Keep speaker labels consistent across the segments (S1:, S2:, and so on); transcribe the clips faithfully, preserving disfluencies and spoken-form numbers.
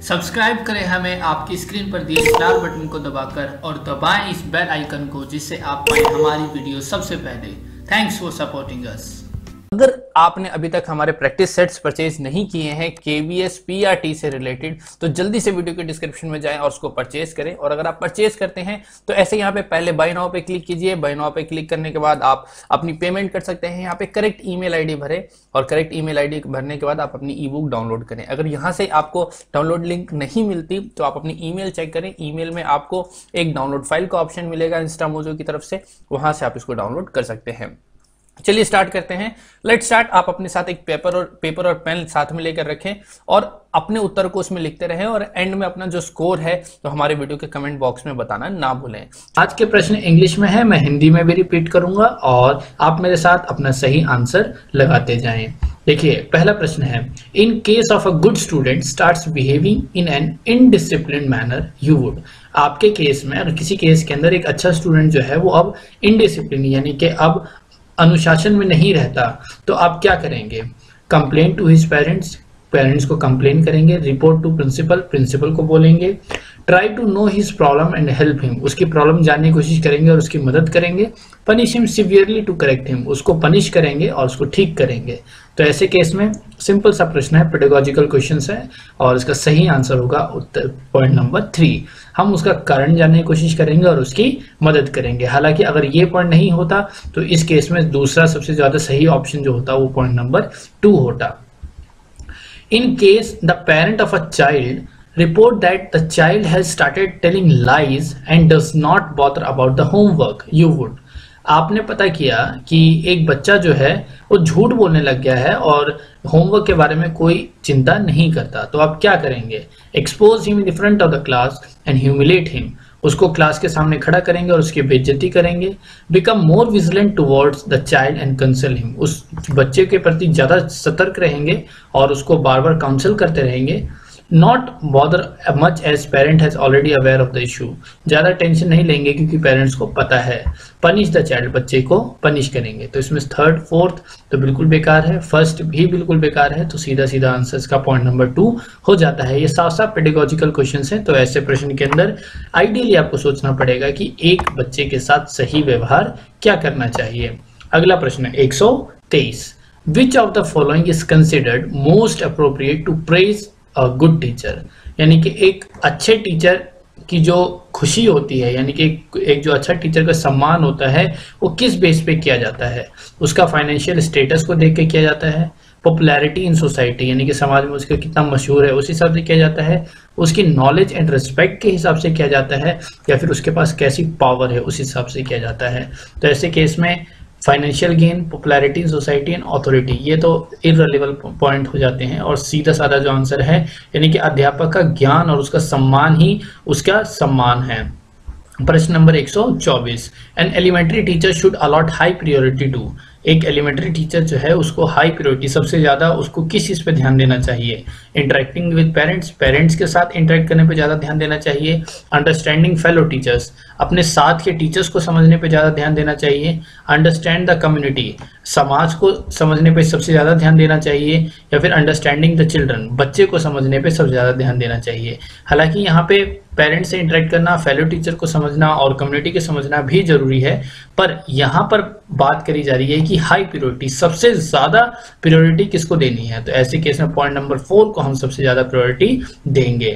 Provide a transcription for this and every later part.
S1: Subscribe करें हमें आपकी स्क्रीन पर दिए स्टार बटन को दबाकर और दबाएं इस बेल आइकन को, जिससे आप पाएं हमारी वीडियो सबसे पहले। Thanks for supporting us.
S2: अगर आपने अभी तक हमारे प्रैक्टिस सेट्स परचेज नहीं किए हैं केवीएस पीआरटी से रिलेटेड, तो जल्दी से वीडियो के डिस्क्रिप्शन में जाएं और उसको परचेज करें। और अगर आप परचेज करते हैं तो ऐसे यहाँ पे पहले बाय नाउ पे क्लिक कीजिए। बाय नाउ पे क्लिक करने के बाद आप अपनी पेमेंट कर सकते हैं। यहाँ पे करेक्ट ईमेल आईडी भरें और करेक्ट ईमेल आईडी भरने के बाद आप अपनी ई बुक डाउनलोड करें। अगर यहाँ से आपको डाउनलोड लिंक नहीं मिलती तो आप अपनी ईमेल चेक करें। ईमेल में आपको एक डाउनलोड फाइल का ऑप्शन मिलेगा इंस्टामोजो की तरफ से, वहां से आप इसको डाउनलोड कर सकते हैं। चलिए स्टार्ट करते हैं। Let start. आप अपने साथ एक पेपर और पेपर और पेन साथ में लेकर रखें और अपने उत्तर को उसमें लिखते रहें और एंड में अपना जो स्कोर है तो हमारे वीडियो के कमेंट बॉक्स में बताना ना भूलें।
S1: आज के प्रश्न इंग्लिश में है, मैं हिंदी में भी रिपीट करूंगा और आप मेरे साथ अपना सही आंसर लगाते जाएं। देखिए पहला प्रश्न है, in case of a good student starts behaving in an indisciplined manner you would. आपके केस में अगर किसी केस के अंदर एक अच्छा स्टूडेंट जो है वो अब इनडिसिप्लिन यानी कि अब अनुशासन में नहीं रहता, तो आप क्या करेंगे? Complain to his parents, parents को कंप्लेन करेंगे। रिपोर्ट टू प्रिंसिपल, प्रिंसिपल को बोलेंगे। Try to know his problem and help him, उसकी प्रॉब्लम जानने की कोशिश करेंगे और उसकी मदद करेंगे। Punish him severely to correct him, उसको पनिश करेंगे और उसको ठीक करेंगे। तो ऐसे केस में सिंपल सा प्रश्न है, पेडागोजिकल क्वेश्चन है और इसका सही आंसर होगा उत्तर पॉइंट नंबर थ्री। हम उसका कारण जानने की कोशिश करेंगे और उसकी मदद करेंगे। हालांकि अगर ये पॉइंट नहीं होता तो इस केस में दूसरा सबसे ज्यादा सही ऑप्शन जो होता वो पॉइंट नंबर टू होता। In case the parent of a child report that the child has started telling lies and does not bother about the homework you would। आपने पता किया कि एक बच्चा जो है वो झूठ बोलने लग गया है और होमवर्क के बारे में कोई चिंता नहीं करता, तो आप क्या करेंगे? Expose him in front of the class and humiliate him, उसको क्लास के सामने खड़ा करेंगे और उसकी बेइज्जती करेंगे। Become more vigilant towards the child and counsel him, उस बच्चे के प्रति ज्यादा सतर्क रहेंगे और उसको बार बार काउंसिल करते रहेंगे। Not bother much as parent has already aware of the issue, ज्यादा टेंशन नहीं लेंगे क्योंकि पेरेंट्स को पता है। पनिश द चाइल्ड, बच्चे को पनिश करेंगे। तो इसमें थर्ड फोर्थ तो बिल्कुल बेकार है, फर्स्ट भी बिल्कुल बेकार है, तो सीधा सीधा आंसर इसका पॉइंट नंबर टू हो जाता है। ये साफ साफ पेडागोजिकल क्वेश्चन है, तो ऐसे प्रश्न के अंदर आइडियली आपको सोचना पड़ेगा कि एक बच्चे के साथ सही व्यवहार क्या करना चाहिए। अगला प्रश्न है एक सौ तेईस, which of the following is considered most appropriate to praise a good teacher, यानी कि एक अच्छे टीचर की जो खुशी होती है, यानी कि एक, एक जो अच्छा टीचर का सम्मान होता है वो किस बेस पे किया जाता है? उसका फाइनेंशियल स्टेटस को देख के किया जाता है, पॉपुलैरिटी इन सोसाइटी यानी कि समाज में उसका कितना मशहूर है उस हिसाब से किया जाता है, उसकी नॉलेज एंड रिस्पेक्ट के हिसाब से किया जाता है, या फिर उसके पास कैसी पावर है उस हिसाब से किया जाता है। तो ऐसे केस में financial gain, popularity in society and authority, ये तो इररिलेवेंट पॉइंट हो जाते हैं और सीधा साधा जो आंसर है यानी कि अध्यापक का ज्ञान और उसका सम्मान ही उसका सम्मान है। प्रश्न नंबर एक सौ चौबीस, an elementary teacher should allot high priority to, एक एलिमेंट्री टीचर जो है उसको हाई प्रायोरिटी, सबसे ज्यादा उसको किस चीज पे ध्यान देना चाहिए? इंटरेक्टिंग विद पेरेंट्स, पेरेंट्स के साथ इंटरेक्ट करने पे ज्यादा ध्यान देना चाहिए। अंडरस्टैंडिंग फेलो टीचर्स, अपने साथ के टीचर्स को समझने पे ज्यादा ध्यान देना चाहिए। अंडरस्टैंड द कम्युनिटी, समाज को समझने पे सबसे ज्यादा ध्यान देना चाहिए, या फिर अंडरस्टैंडिंग द चिल्ड्रन, बच्चे को समझने पे सबसे ज्यादा ध्यान देना चाहिए। हालांकि यहाँ पे पेरेंट्स से इंटरेक्ट करना, फेलो टीचर को समझना और कम्युनिटी के समझना भी जरूरी है, पर यहाँ पर बात करी जा रही है कि हाई प्रायोरिटी, सबसे ज्यादा प्रायोरिटी किसको देनी है? तो ऐसे केस में पॉइंट नंबर फोर को हम सबसे ज्यादा प्रायोरिटी देंगे।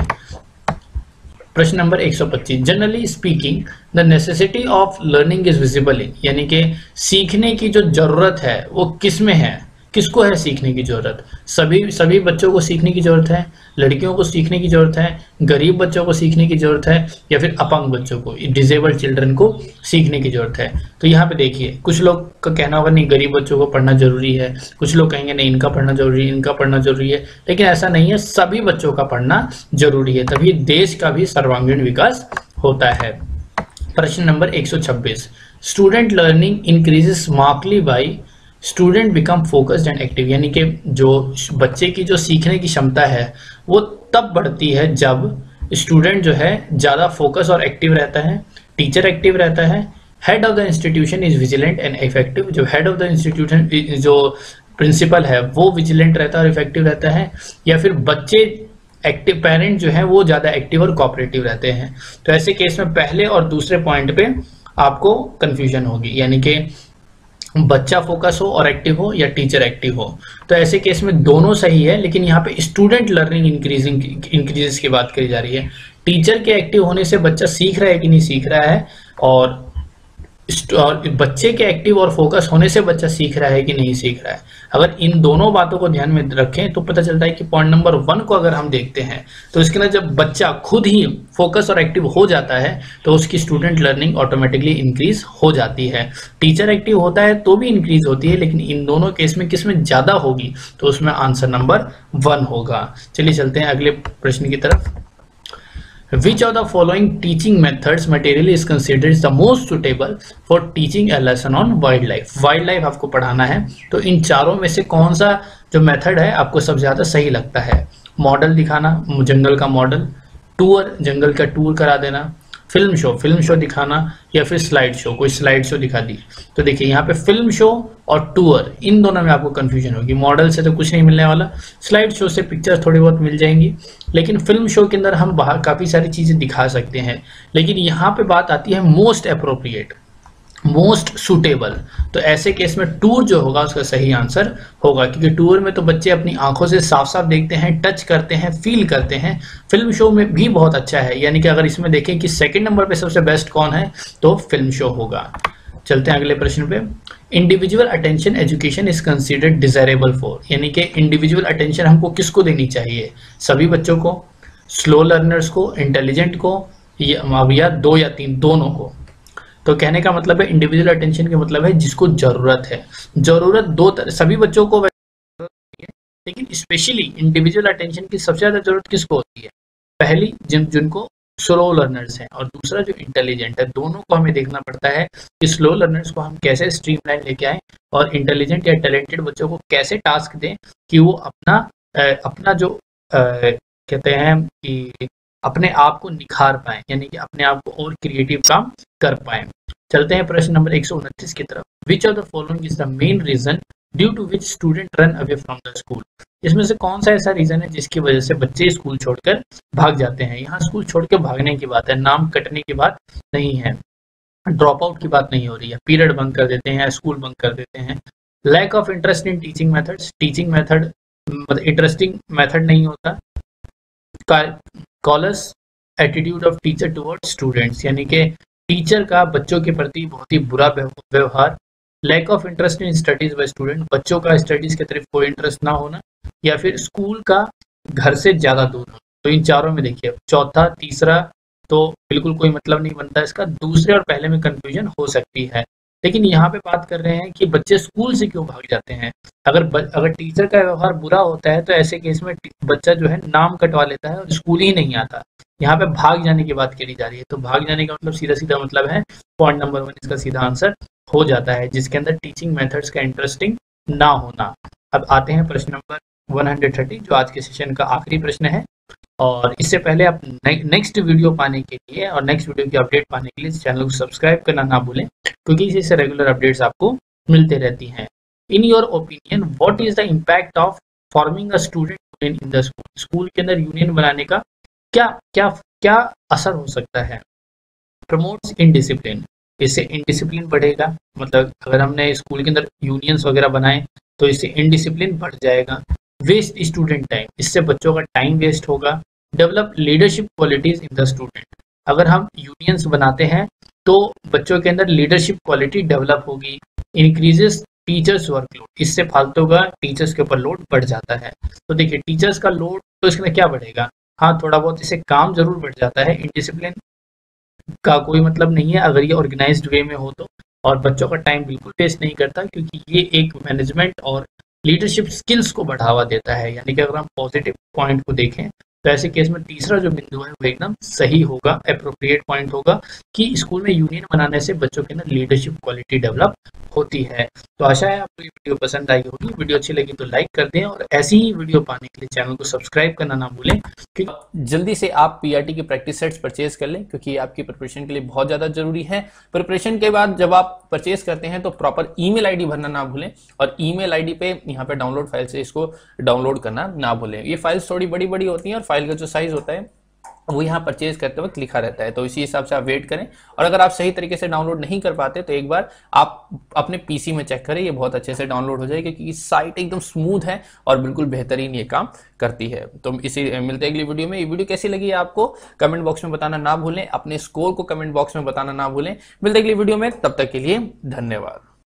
S1: प्रश्न नंबर एक सौ पच्चीस, generally speaking the necessity of learning is visible in, यानी कि सीखने की जो जरूरत है वो किस में है? किसको है सीखने की जरूरत? सभी सभी बच्चों को सीखने की जरूरत है, लड़कियों को सीखने की जरूरत है, गरीब बच्चों को सीखने की जरूरत है, या फिर अपंग बच्चों को, डिसेबल्ड चिल्ड्रन को सीखने की जरूरत है? तो यहाँ पे देखिए कुछ लोग का कहना होगा नहीं गरीब बच्चों को पढ़ना जरूरी है, कुछ लोग कहेंगे नहीं इनका पढ़ना जरूरी है, इनका पढ़ना जरूरी है, लेकिन ऐसा नहीं है, सभी बच्चों का पढ़ना जरूरी है, तभी देश का भी सर्वांगीण विकास होता है। प्रश्न नंबर एक सौ छब्बीस, student learning increases markedly by student become focused and active, यानी कि जो बच्चे की जो सीखने की क्षमता है वो तब बढ़ती है जब स्टूडेंट जो है ज्यादा फोकस और एक्टिव रहता है, टीचर एक्टिव रहता है, head of the institution is vigilant and effective, जो हेड ऑफ द इंस्टीट्यूशन जो प्रिंसिपल है वो विजिलेंट रहता है और इफेक्टिव रहता है, या फिर बच्चे एक्टिव पेरेंट जो है वो ज्यादा एक्टिव और कोऑपरेटिव रहते हैं। तो ऐसे केस में पहले और दूसरे पॉइंट पे आपको कंफ्यूजन होगी, यानी कि बच्चा फोकस हो और एक्टिव हो या टीचर एक्टिव हो। तो ऐसे केस में दोनों सही है, लेकिन यहाँ पे स्टूडेंट लर्निंग इंक्रीजिंग इंक्रीजेस की बात करी जा रही है। टीचर के एक्टिव होने से बच्चा सीख रहा है कि नहीं सीख रहा है, और और बच्चे के एक्टिव और फोकस होने से बच्चा सीख रहा है कि नहीं सीख रहा है। अगर इन दोनों बातों को ध्यान में रखें तो पता चलता है कि पॉइंट नंबर वन को अगर हम देखते हैं तो इसके अंदर जब बच्चा खुद ही फोकस और एक्टिव हो जाता है तो उसकी स्टूडेंट लर्निंग ऑटोमेटिकली इंक्रीज हो जाती है। टीचर एक्टिव होता है तो भी इंक्रीज होती है, लेकिन इन दोनों केस में किस में ज्यादा होगी, तो उसमें आंसर नंबर वन होगा। चलिए चलते हैं अगले प्रश्न की तरफ। Which of the following teaching methods materially is considered the most suitable for teaching a lesson on wildlife? Wildlife आपको पढ़ाना है, तो इन चारों में से कौन सा जो मेथड है आपको सबसे ज्यादा सही लगता है? मॉडल दिखाना, जंगल का मॉडल, टूर, जंगल का टूर करा देना, फिल्म शो, फिल्म शो दिखाना, या फिर स्लाइड शो, कोई स्लाइड शो दिखा दी। तो देखिए यहाँ पे फिल्म शो और टूर, इन दोनों में आपको कंफ्यूजन होगी। मॉडल से तो कुछ नहीं मिलने वाला, स्लाइड शो से पिक्चर्स थोड़ी बहुत मिल जाएंगी, लेकिन फिल्म शो के अंदर हम बाहर काफी सारी चीजें दिखा सकते हैं। लेकिन यहाँ पे बात आती है मोस्ट अप्रोप्रिएट, मोस्ट सुटेबल। तो ऐसे केस में टूर जो होगा उसका सही आंसर होगा, क्योंकि टूर में तो बच्चे अपनी आंखों से साफ साफ देखते हैं, टच करते हैं, फील करते हैं। फिल्म शो में भी बहुत अच्छा है, यानी कि अगर इसमें देखें कि सेकंड नंबर पे सबसे बेस्ट कौन है तो फिल्म शो होगा। चलते हैं अगले प्रश्न पे। Individual attention education is considered desirable for, यानी कि इंडिविजुअल अटेंशन हमको किसको देनी चाहिए? सभी बच्चों को, स्लो लर्नर्स को, इंटेलिजेंट को, या दो या तीन, दोनों को। तो कहने का मतलब है इंडिविजुअल अटेंशन का मतलब है जिसको जरूरत है। जरूरत दो तरह, सभी बच्चों को जरूरत है, लेकिन स्पेशली इंडिविजुअल अटेंशन की सबसे ज्यादा जरूरत किसको होती है? पहली जिन जिनको स्लो लर्नर्स हैं, और दूसरा जो इंटेलिजेंट है। दोनों को हमें देखना पड़ता है कि स्लो लर्नर्स को हम कैसे स्ट्रीमलाइन लेके आए और इंटेलिजेंट या टैलेंटेड बच्चों को कैसे टास्क दें कि वो अपना अपना जो कहते हैं कि अपने आप को निखार पाए, यानी कि अपने आप को और क्रिएटिव काम कर पाए। चलते हैं प्रश्न नंबर एक सौ उनतीस की तरफ। Which of the following is the main reason due to which student run away from the school? इसमें से कौन सा ऐसा रीजन है जिसकी वजह से बच्चे स्कूल छोड़कर भाग जाते हैं? यहाँ स्कूल छोड़ के भागने की बात है, नाम कटने की बात नहीं है, ड्रॉप आउट की बात नहीं हो रही है। पीरियड बंक कर देते हैं, स्कूल बंक कर देते हैं। Lack of interest in teaching methods, teaching method मतलब इंटरेस्टिंग मेथड नहीं होता। Callous attitude of teacher toward students, यानी कि टीचर का बच्चों के प्रति बहुत ही बुरा व्यवहार। Lack of interest in studies by student, बच्चों का स्टडीज की तरफ कोई इंटरेस्ट ना होना, या फिर स्कूल का घर से ज्यादा दूर होना। तो इन चारों में देखिए, चौथा तीसरा तो बिल्कुल कोई मतलब नहीं बनता इसका, दूसरे और पहले में कंफ्यूजन हो सकती है। लेकिन यहाँ पे बात कर रहे हैं कि बच्चे स्कूल से क्यों भाग जाते हैं। अगर अगर टीचर का व्यवहार बुरा होता है तो ऐसे केस में बच्चा जो है नाम कटवा लेता है और स्कूल ही नहीं आता। यहाँ पे भाग जाने की बात करी जा रही है, तो भाग जाने का मतलब सीधा सीधा मतलब है पॉइंट नंबर वन इसका सीधा आंसर हो जाता है, जिसके अंदर टीचिंग मेथड्स का इंटरेस्टिंग ना होना। अब आते हैं प्रश्न नंबर एक सौ तीस, जो आज के सेशन का आखिरी प्रश्न है। और इससे पहले आप नेक्स्ट वीडियो पाने के लिए और नेक्स्ट वीडियो की अपडेट पाने के लिए इस चैनल को सब्सक्राइब करना ना भूलें, क्योंकि इसी से रेगुलर अपडेट्स आपको मिलते रहती हैं। In your opinion what is the impact of forming a student union in the school? School के अंदर यूनियन बनाने का क्या क्या क्या असर हो सकता है? प्रमोट्स इनडिसिप्लिन, इससे इनडिसिप्लिन बढ़ेगा, मतलब अगर हमने स्कूल के अंदर यूनियंस वगैरह बनाए तो इससे इनडिसिप्लिन बढ़ जाएगा। वेस्ट स्टूडेंट टाइम, इससे बच्चों का टाइम वेस्ट होगा। Develop leadership qualities in the student, अगर हम यूनियंस बनाते हैं तो बच्चों के अंदर लीडरशिप क्वालिटी डेवलप होगी। इंक्रीजेस टीचर्स वर्कलोड, इससे फालतू का टीचर्स के ऊपर लोड बढ़ जाता है। तो देखिए टीचर्स का लोड तो इसके अंदर क्या बढ़ेगा? हाँ थोड़ा बहुत इससे काम जरूर बढ़ जाता है, इनडिसिप्लिन का कोई मतलब नहीं है अगर ये ऑर्गेनाइज्ड वे में हो तो, और बच्चों का टाइम बिल्कुल वेस्ट नहीं करता, क्योंकि ये एक मैनेजमेंट और लीडरशिप स्किल्स को बढ़ावा देता है। यानी कि अगर हम पॉजिटिव पॉइंट को देखें तो ऐसे केस में तीसरा जो बिंदु है वो एकदम सही होगा, अप्रोप्रिएट पॉइंट होगा कि स्कूल में यूनियन बनाने से बच्चों के अंदर लीडरशिप क्वालिटी डेवलप होती है। तो आशा है आपको ये वीडियो पसंद आई होगी। वीडियो अच्छी लगी तो लाइक कर दें, और ऐसी ही वीडियो पाने के लिए चैनल को सब्सक्राइब करना ना भूलें।
S2: क्योंकि जल्दी से आप पीआरटी की प्रैक्टिस सेट्स परचेज कर लें, क्योंकि आपकी प्रिपरेशन के लिए बहुत ज़्यादा जरूरी है। प्रिपरेशन के बाद जब आप परचेज करते हैं तो प्रॉपर ईमेल आईडी भरना ना भूलें, और ईमेल आईडी पे यहाँ पे डाउनलोड फाइल से इसको डाउनलोड करना ना भूलें। ये फाइल्स थोड़ी बड़ी बड़ी होती हैं और फाइल का जो साइज होता है वो यहाँ परचेज करते वक्त लिखा रहता है, तो इसी हिसाब से आप वेट करें। और अगर आप सही तरीके से डाउनलोड नहीं कर पाते तो एक बार आप अपने पीसी में चेक करें, ये बहुत अच्छे से डाउनलोड हो जाएगी क्योंकि साइट एकदम स्मूथ है और बिल्कुल बेहतरीन ये काम करती है। तो इसी मिलते हैं अगली वीडियो में। ये वीडियो कैसी लगी आपको कमेंट बॉक्स में बताना ना भूलें, अपने स्कोर को कमेंट बॉक्स में बताना ना भूलें। मिलते हैं अगली वीडियो में, तब तक के लिए धन्यवाद।